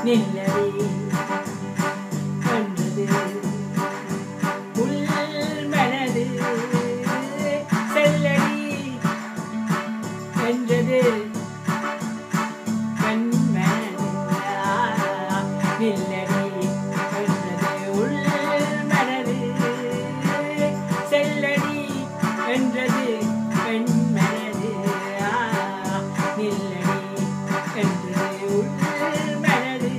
நில்லடி என்றது உள் மனது செல்லடி என்றது கண் மனது நில்லடி என்றது உள் மனது செல்லடி என்றது கண் மனது நில்லடி என்றது உள் மனது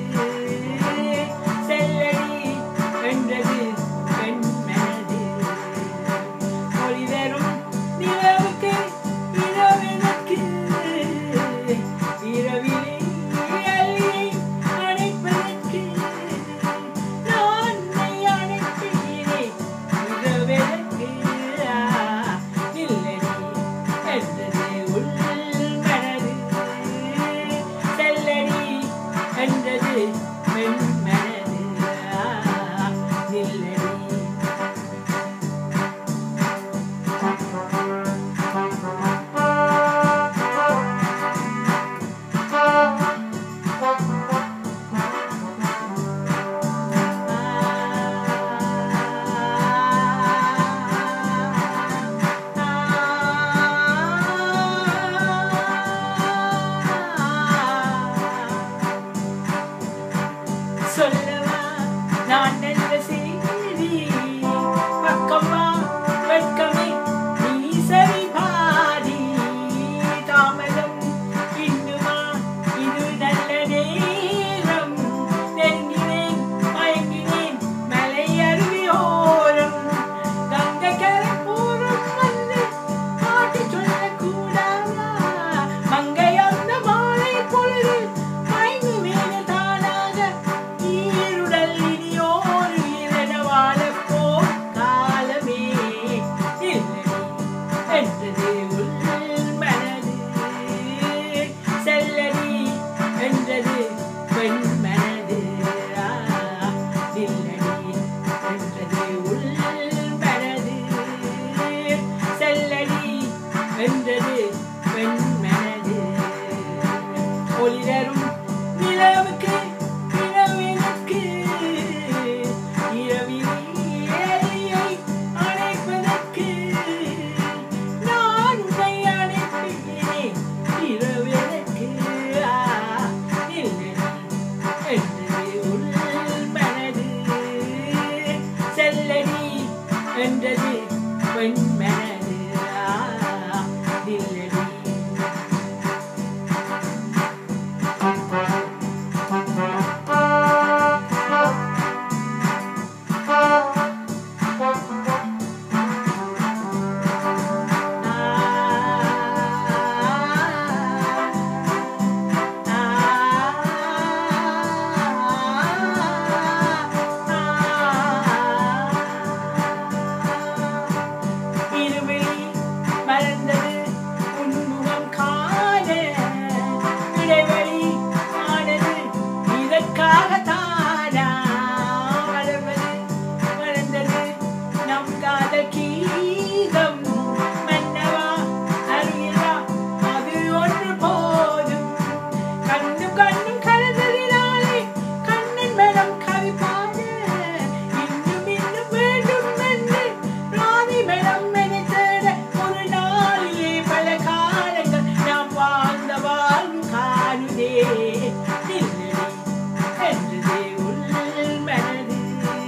செல்லடி என்றது கண் மனது ஒளி தரும் நிலவுக்கு இரவெனக்கு இரவிலே அலியை அணைப்பதற்கு நான் உன்னை அணைப்பேனே இரவெனக்கு நில்லடி என்றது உள் மனது செல்லடி என்றது பெண் மனது நில்லடி சொல்லவா நான் நல்ல செய்தி பக்கமா வெட்கமே நீ சரி பாதி தாமதம் இன்னுமா இது நல்ல நேரம் நெருங்கினேன் மயங்கினேன் மலை அருவியோரம் கங்கை கரை பூரம் வந்து பாட்டு சொல்லக்கூடாதா மங்கை அந்த மாலை பொழுது மயங்குவேன் தானாக ஈருடல் இனியோரு இரண வாழப்போ காலமே இல்லடி என்றது உள் மனது செல்லடி என்றது பெண் மனது நில்லடி என்றது உள் மனது செல்லடி என்றது பெண் மனது ஒளி தரும் நிலவுக்கு இரவெனக்கு இரவிலே அலியை அணைப்பதற்கு நான் உன்னை அணைப்பேனே இரவெனக்கு நில்லடி என்றது உள் மனது செல்லடி என்றது பெண் மனது நில்லடி இருவிழி மலர்ந்தது உன்முகம் காண இடைவெளி ஆனது இதற்காகத்தானா வளர்வது வளர்ந்தது நம் காதல் கீதம் மன்னவா அறியலா அது ஒன்று போதும் கண்ணும் கண்ணும் கலந்ததினாலே கண்ணன் மனம் கவிப்பான இன்னும் இன்னும் வேண்டும் என்று ராணி மனம் நினைத்தட ஒரு நாளிலே பல காலங்கள் நாம் வாழ்ந்த வாழ்வு காணுதே நில்லடி என்றதே உள் மனது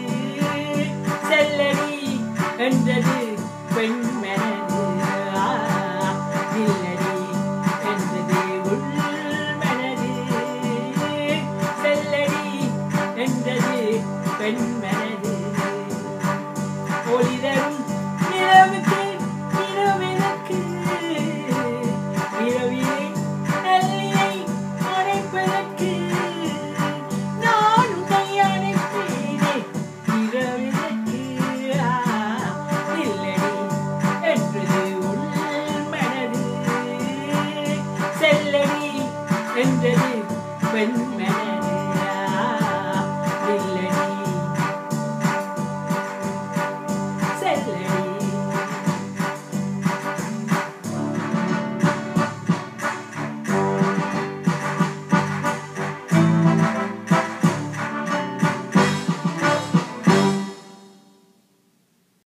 செல்லடி என்றது பெண் மனது நில்லடி என்றதே உள் மனது செல்லடி என்றது பெண் மனது ஒளி தரும் நிலவுக்கு இரவெனக்கு இரவிலே அலியை அணைப்பதற்கு நான் உன்னை அணைப்பேனே இரவெனக்கு நில்லடி என்றது உள் மனது செல்லடி என்றது பெண் மனது